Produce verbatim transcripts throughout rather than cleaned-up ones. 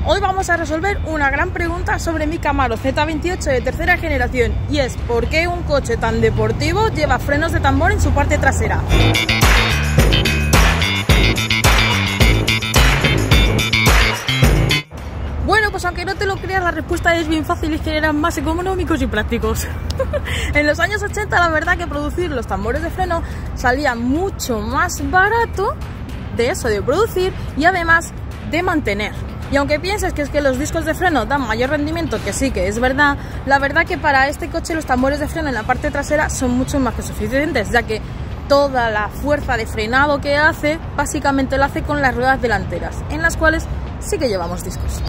Hoy vamos a resolver una gran pregunta sobre mi Camaro Z veintiocho de tercera generación, y es ¿por qué un coche tan deportivo lleva frenos de tambor en su parte trasera? Bueno, pues aunque no te lo creas, la respuesta es bien fácil, es que eran más económicos y prácticos. En los años ochenta la verdad que producir los tambores de freno salía mucho más barato de eso, de producir y además de mantener. Y aunque pienses que es que los discos de freno dan mayor rendimiento, que sí, que es verdad, la verdad que para este coche los tambores de freno en la parte trasera son mucho más que suficientes, ya que toda la fuerza de frenado que hace, básicamente lo hace con las ruedas delanteras, en las cuales sí que llevamos discos.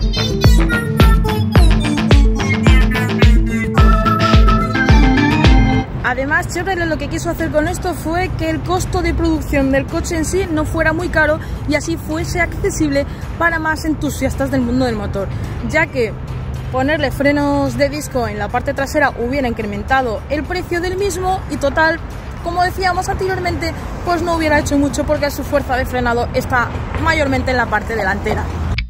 Además, Chevrolet lo que quiso hacer con esto fue que el costo de producción del coche en sí no fuera muy caro y así fuese accesible para más entusiastas del mundo del motor, ya que ponerle frenos de disco en la parte trasera hubiera incrementado el precio del mismo y total, como decíamos anteriormente, pues no hubiera hecho mucho porque su fuerza de frenado está mayormente en la parte delantera.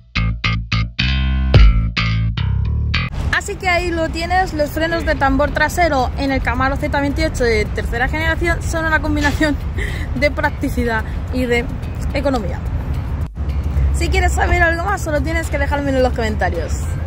Así que ahí lo tienes, los frenos de tambor trasero en el Camaro Z veintiocho de tercera generación son una combinación de practicidad y de economía. Si quieres saber algo más, solo tienes que dejármelo en los comentarios.